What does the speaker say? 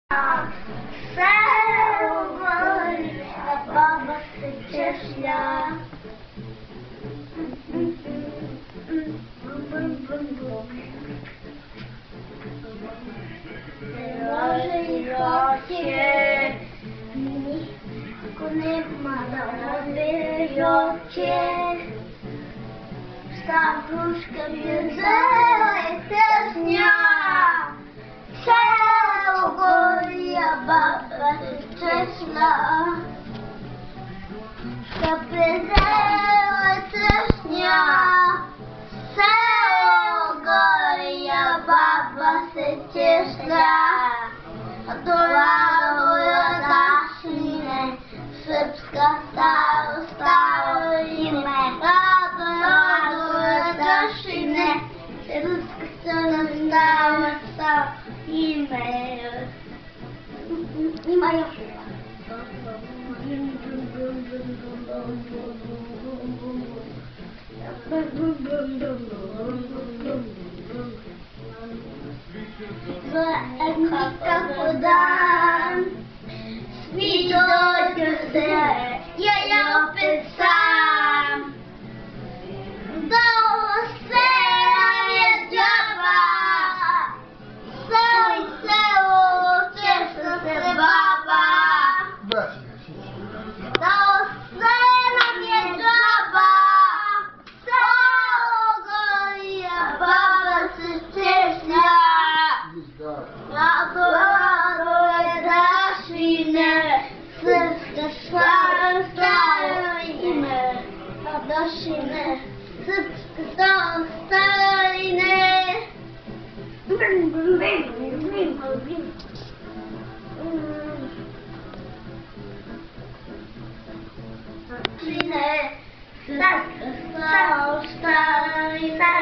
Selva, baba se češlja. Može i hoće, niko nema da ode joće. Šta kruška mi je zela je tešnja. Selogorija baba se češlja. Šta prezela je tešnja. Selogorija baba se češlja. Adoralo je dašine, srpska staro ime. Adoralo je dašine, srpska staro ime. Ima još. Kako dan, svi dođu se, ja opet sam. Da ovo sve nam je džaba, selo i selo, češlja se baba. Da ovo sve nam je džaba, Selogorija baba se češlja. Adoralo je dašine, srpska staro ime. Dašine, srpska staro ime. Dašine, srpska staro ime.